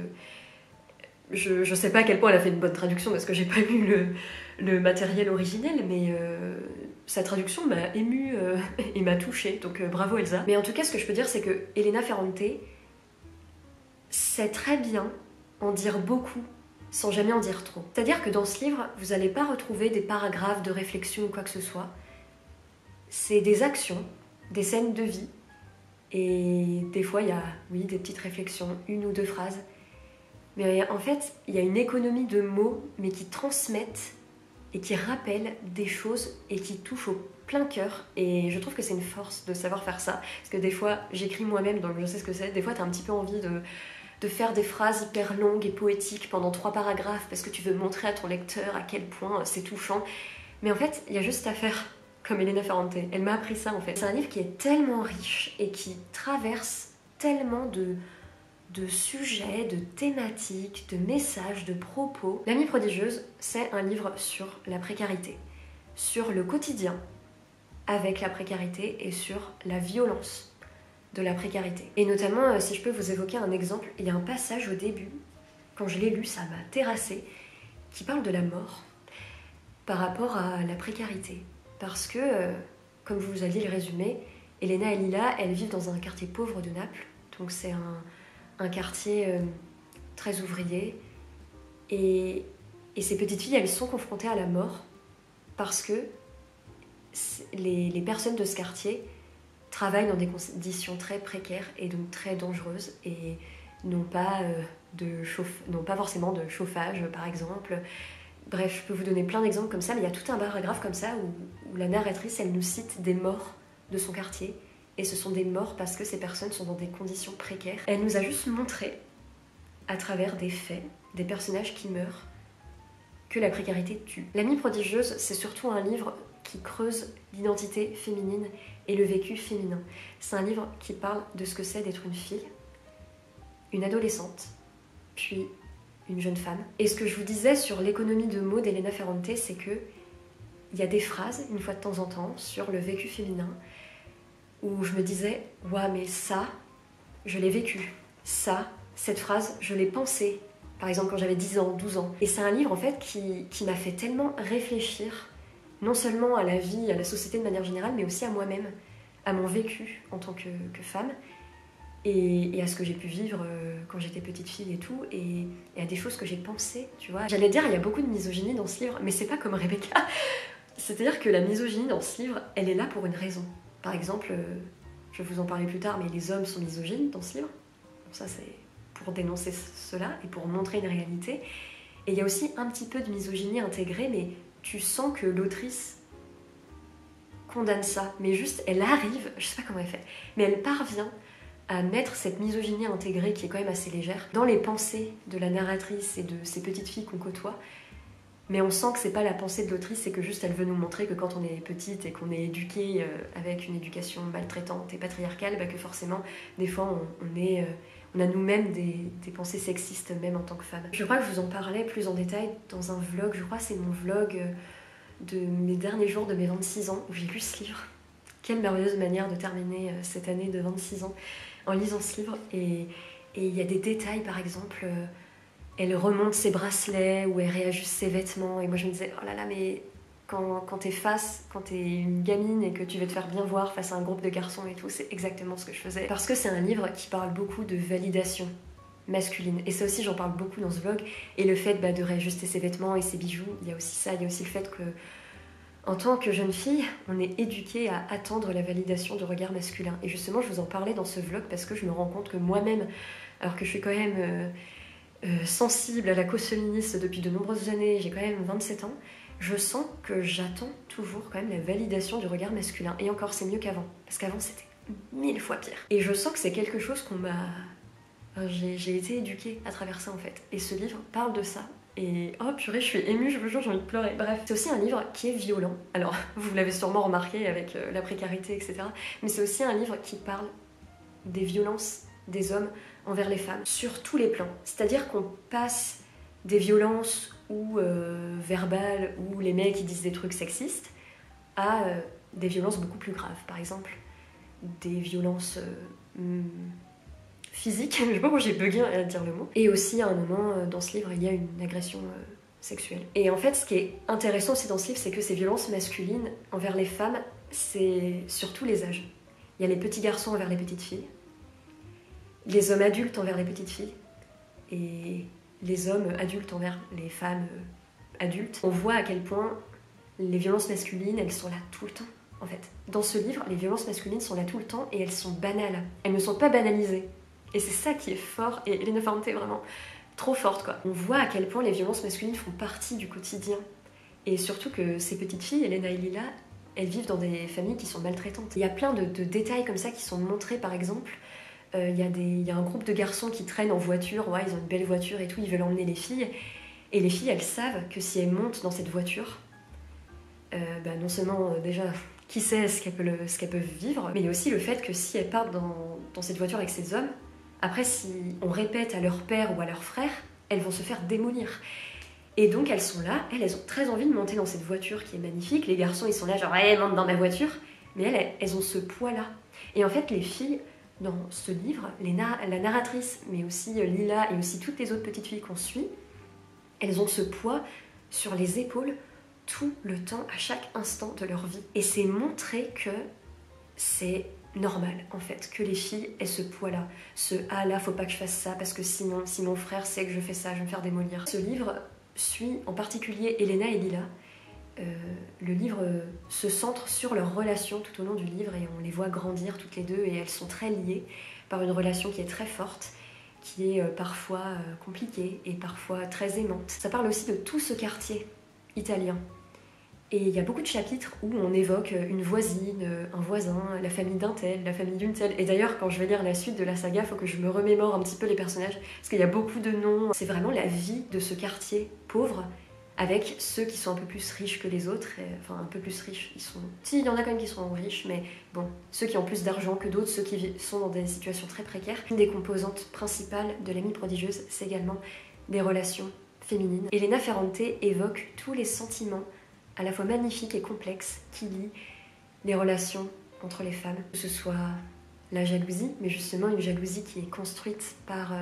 je sais pas à quel point elle a fait une bonne traduction parce que j'ai pas lu le matériel originel, mais sa traduction m'a émue et m'a touchée, donc bravo Elsa. Mais en tout cas, ce que je peux dire, c'est que Elena Ferrante sait très bien en dire beaucoup sans jamais en dire trop. C'est-à-dire que dans ce livre, vous n'allez pas retrouver des paragraphes de réflexion ou quoi que ce soit. C'est des actions, des scènes de vie, et des fois il y a, oui, des petites réflexions, 1 ou 2 phrases. Mais en fait, il y a une économie de mots, mais qui transmettent et qui rappellent des choses et qui touchent au plein cœur. Et je trouve que c'est une force de savoir faire ça. Parce que des fois, j'écris moi-même, donc je sais ce que c'est. Des fois, t'as un petit peu envie de faire des phrases hyper longues et poétiques pendant 3 paragraphes parce que tu veux montrer à ton lecteur à quel point c'est touchant. Mais en fait, il y a juste à faire comme Elena Ferrante. Elle m'a appris ça en fait. C'est un livre qui est tellement riche et qui traverse tellement de sujets, de thématiques, de messages, de propos. L'Amie prodigieuse, c'est un livre sur la précarité, sur le quotidien avec la précarité et sur la violence de la précarité. Et notamment, si je peux vous évoquer un exemple, il y a un passage au début, quand je l'ai lu, ça m'a terrassée, qui parle de la mort par rapport à la précarité. Parce que, comme je vous ai dit le résumé, Elena et Lila, elles vivent dans un quartier pauvre de Naples, donc c'est un quartier très ouvrier, et ces petites filles, elles sont confrontées à la mort parce que les personnes de ce quartier travaillent dans des conditions très précaires et donc très dangereuses et n'ont pas forcément de chauffage par exemple. Bref, je peux vous donner plein d'exemples comme ça, mais il y a tout un paragraphe comme ça où la narratrice, elle nous cite des morts de son quartier, et ce sont des morts parce que ces personnes sont dans des conditions précaires. Elle nous a juste montré, à travers des faits, des personnages qui meurent, que la précarité tue. L'Amie prodigieuse, c'est surtout un livre qui creuse l'identité féminine et le vécu féminin. C'est un livre qui parle de ce que c'est d'être une fille, une adolescente, puis une jeune femme. Et ce que je vous disais sur l'économie de mots d'Elena Ferrante, c'est que il y a des phrases, une fois de temps en temps, sur le vécu féminin, où je me disais « Ouah, mais ça, je l'ai vécu. Ça, cette phrase, je l'ai pensée. » Par exemple, quand j'avais 10 ans, 12 ans. Et c'est un livre, en fait, qui m'a fait tellement réfléchir, non seulement à la vie, à la société de manière générale, mais aussi à moi-même, à mon vécu en tant que femme, et à ce que j'ai pu vivre quand j'étais petite fille et tout, et à des choses que j'ai pensées, tu vois. J'allais dire, il y a beaucoup de misogynie dans ce livre, mais c'est pas comme Rebecca. C'est-à-dire que la misogynie dans ce livre, elle est là pour une raison. Par exemple, je vais vous en parler plus tard, mais les hommes sont misogynes dans ce livre. Bon, ça, c'est pour dénoncer cela et pour montrer une réalité. Et il y a aussi un petit peu de misogynie intégrée, mais tu sens que l'autrice condamne ça. Mais juste, elle arrive, je sais pas comment elle fait, mais elle parvient à mettre cette misogynie intégrée, qui est quand même assez légère, dans les pensées de la narratrice et de ces petites filles qu'on côtoie. Mais on sent que c'est pas la pensée de l'autrice, c'est que juste elle veut nous montrer que quand on est petite et qu'on est éduqué avec une éducation maltraitante et patriarcale, bah que forcément, des fois, on a nous-mêmes des pensées sexistes, même en tant que femme. Je crois que je vous en parlais plus en détail dans un vlog, je crois que c'est mon vlog de mes derniers jours de mes 26 ans, où j'ai lu ce livre. Quelle merveilleuse manière de terminer cette année de 26 ans en lisant ce livre. Et il y a des détails, par exemple... elle remonte ses bracelets ou elle réajuste ses vêtements. Et moi je me disais, oh là là, mais quand t'es une gamine et que tu veux te faire bien voir face à un groupe de garçons et tout, c'est exactement ce que je faisais. Parce que c'est un livre qui parle beaucoup de validation masculine. Et ça aussi, j'en parle beaucoup dans ce vlog. Et le fait de réajuster ses vêtements et ses bijoux, il y a aussi ça. Il y a aussi le fait que, en tant que jeune fille, on est éduquée à attendre la validation du regard masculin. Et justement, je vous en parlais dans ce vlog parce que je me rends compte que moi-même, alors que je suis quand même... sensible à la cause féministe depuis de nombreuses années, j'ai quand même 27 ans, je sens que j'attends toujours quand même la validation du regard masculin. Et encore, c'est mieux qu'avant, parce qu'avant c'était 1000 fois pire. Et je sens que c'est quelque chose qu'on m'a... J'ai été éduquée à travers ça en fait. Et ce livre parle de ça. Et oh purée, je suis émue, je vous jure, j'ai envie de pleurer. Bref, c'est aussi un livre qui est violent. Alors, vous l'avez sûrement remarqué avec la précarité, etc. Mais c'est aussi un livre qui parle des violences des hommes envers les femmes, sur tous les plans. C'est-à-dire qu'on passe des violences ou verbales, où les mecs ils disent des trucs sexistes, à des violences beaucoup plus graves. Par exemple, des violences physiques, je sais pas pourquoi j'ai bugué à dire le mot. Et aussi, à un moment, dans ce livre, il y a une agression sexuelle. Et en fait, ce qui est intéressant aussi dans ce livre, c'est que ces violences masculines envers les femmes, c'est sur tous les âges. Il y a les petits garçons envers les petites filles, les hommes adultes envers les petites filles et les hommes adultes envers les femmes adultes. On voit à quel point les violences masculines, elles sont là tout le temps, en fait. Dans ce livre, les violences masculines sont là tout le temps et elles sont banales. Elles ne sont pas banalisées. Et c'est ça qui est fort, et Elena Ferrante est vraiment trop forte, quoi. On voit à quel point les violences masculines font partie du quotidien. Et surtout que ces petites filles, Elena et Lila, elles vivent dans des familles qui sont maltraitantes. Il y a plein de détails comme ça qui sont montrés, par exemple... Il y a un groupe de garçons qui traînent en voiture, ouais, ils ont une belle voiture et tout, ils veulent emmener les filles. Et les filles, elles savent que si elles montent dans cette voiture, non seulement déjà, qui sait ce qu'elles peuvent vivre, mais il y a aussi le fait que si elles partent dans cette voiture avec ces hommes, après si on répète à leur père ou à leur frère, elles vont se faire démolir. Et donc elles sont là, elles ont très envie de monter dans cette voiture qui est magnifique, les garçons ils sont là genre hey, monte dans ma voiture, mais elles ont ce poids-là. Et en fait les filles... Dans ce livre, la narratrice, mais aussi Lila et aussi toutes les autres petites filles qu'on suit, elles ont ce poids sur les épaules tout le temps, à chaque instant de leur vie. Et c'est montrer que c'est normal, en fait, que les filles aient ce poids-là. Ah là, faut pas que je fasse ça, parce que sinon, si mon frère sait que je fais ça, je vais me faire démolir. Ce livre suit en particulier Elena et Lila. Le livre se centre sur leur relation tout au long du livre et on les voit grandir toutes les deux et elles sont très liées par une relation qui est très forte, qui est parfois compliquée et parfois très aimante. Ça parle aussi de tout ce quartier italien. Et il y a beaucoup de chapitres où on évoque une voisine, un voisin, la famille d'un tel, la famille d'une telle. Et d'ailleurs, quand je vais lire la suite de la saga, il faut que je me remémore un petit peu les personnages, parce qu'il y a beaucoup de noms. C'est vraiment la vie de ce quartier pauvre, avec ceux qui sont un peu plus riches que les autres, enfin un peu plus riches, Si, il y en a quand même qui sont riches, mais bon, ceux qui ont plus d'argent que d'autres, ceux qui sont dans des situations très précaires. Une des composantes principales de l'amie prodigieuse, c'est également des relations féminines. Elena Ferrante évoque tous les sentiments, à la fois magnifiques et complexes, qui lient les relations entre les femmes. Que ce soit la jalousie, mais justement une jalousie qui est construite par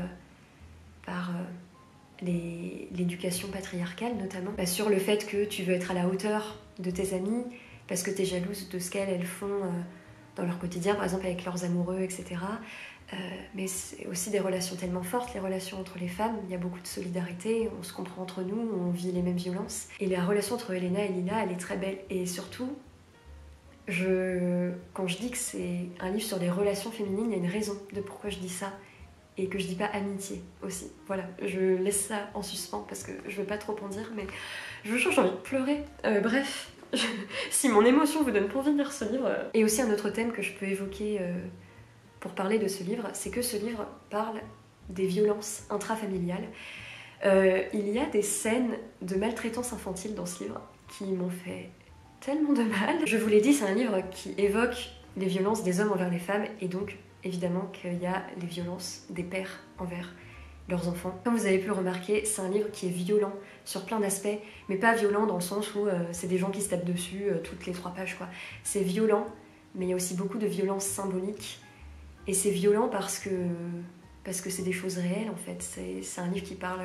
l'éducation patriarcale notamment, sur le fait que tu veux être à la hauteur de tes amis parce que tu es jalouse de ce qu'elles font dans leur quotidien, par exemple avec leurs amoureux, etc. Mais c'est aussi des relations tellement fortes, les relations entre les femmes, il y a beaucoup de solidarité, on se comprend entre nous, on vit les mêmes violences. Et la relation entre Elena et Lila, elle est très belle. Et surtout, quand je dis que c'est un livre sur les relations féminines, il y a une raison de pourquoi je dis ça. et que je dis pas amitié aussi. Voilà, je laisse ça en suspens parce que je veux pas trop en dire, mais j'ai envie de pleurer. Bref, si mon émotion vous donne pas envie de lire ce livre. Et aussi un autre thème que je peux évoquer pour parler de ce livre, c'est que ce livre parle des violences intrafamiliales. Il y a des scènes de maltraitance infantile dans ce livre qui m'ont fait tellement de mal. Je vous l'ai dit, c'est un livre qui évoque les violences des hommes envers les femmes et donc évidemment qu'il y a les violences des pères envers leurs enfants. Comme vous avez pu le remarquer, c'est un livre qui est violent sur plein d'aspects, mais pas violent dans le sens où c'est des gens qui se tapent dessus toutes les 3 pages, quoi. C'est violent, mais il y a aussi beaucoup de violence symbolique. Et c'est violent parce que c'est des choses réelles, en fait. C'est un livre qui parle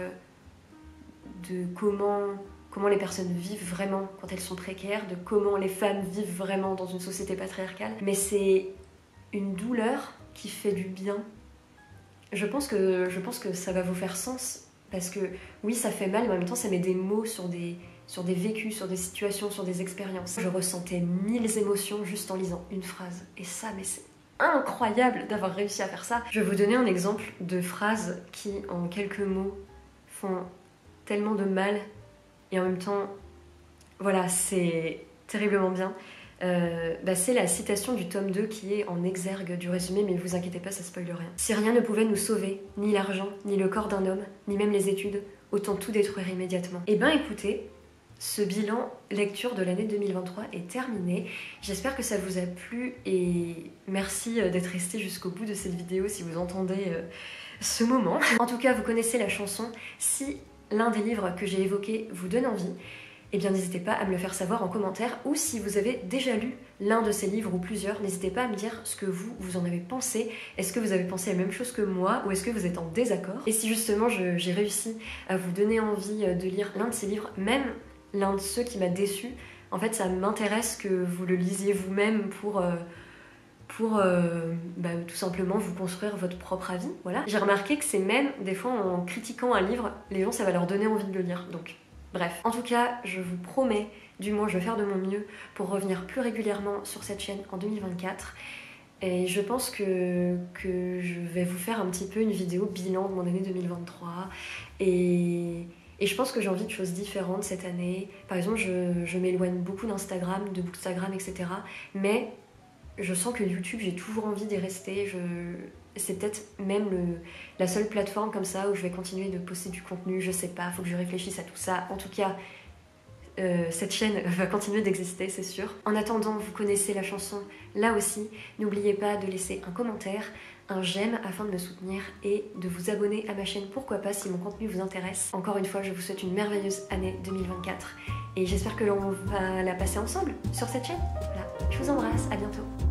de comment les personnes vivent vraiment quand elles sont précaires, de comment les femmes vivent vraiment dans une société patriarcale. Mais c'est une douleur qui fait du bien. Je pense que ça va vous faire sens, parce que oui, ça fait mal, mais en même temps, ça met des mots sur des vécus, sur des situations, sur des expériences. Je ressentais 1000 émotions juste en lisant une phrase. Et ça, mais c'est incroyable d'avoir réussi à faire ça. Je vais vous donner un exemple de phrases qui, en quelques mots, font tellement de mal, et en même temps, voilà, c'est terriblement bien. C'est la citation du tome 2 qui est en exergue du résumé, mais vous inquiétez pas, ça spoile rien. Si rien ne pouvait nous sauver, ni l'argent, ni le corps d'un homme, ni même les études, autant tout détruire immédiatement. Eh ben écoutez, ce bilan lecture de l'année 2023 est terminé. J'espère que ça vous a plu et merci d'être resté jusqu'au bout de cette vidéo si vous entendez ce moment. En tout cas, vous connaissez la chanson. Si l'un des livres que j'ai évoqués vous donne envie, eh bien n'hésitez pas à me le faire savoir en commentaire, ou si vous avez déjà lu l'un de ces livres ou plusieurs, n'hésitez pas à me dire ce que vous en avez pensé. Est-ce que vous avez pensé la même chose que moi, ou est-ce que vous êtes en désaccord? Et si justement j'ai réussi à vous donner envie de lire l'un de ces livres, même l'un de ceux qui m'a déçu, en fait ça m'intéresse que vous le lisiez vous-même pour tout simplement vous construire votre propre avis. Voilà. J'ai remarqué que c'est même des fois en critiquant un livre, les gens ça va leur donner envie de le lire. Donc bref, en tout cas, je vous promets, du moins je vais faire de mon mieux pour revenir plus régulièrement sur cette chaîne en 2024. Et je pense que je vais vous faire un petit peu une vidéo bilan de mon année 2023. Et je pense que j'ai envie de choses différentes cette année. Par exemple, je m'éloigne beaucoup d'Instagram, de Bookstagram, etc. Mais je sens que YouTube, j'ai toujours envie d'y rester. C'est peut-être même la seule plateforme comme ça où je vais continuer de poster du contenu, je sais pas, faut que je réfléchisse à tout ça. En tout cas, cette chaîne va continuer d'exister, c'est sûr. En attendant, vous connaissez la chanson, là aussi, n'oubliez pas de laisser un commentaire, un j'aime afin de me soutenir et de vous abonner à ma chaîne, pourquoi pas, si mon contenu vous intéresse. Encore une fois, je vous souhaite une merveilleuse année 2024 et j'espère que l'on va la passer ensemble sur cette chaîne. Voilà, je vous embrasse, à bientôt.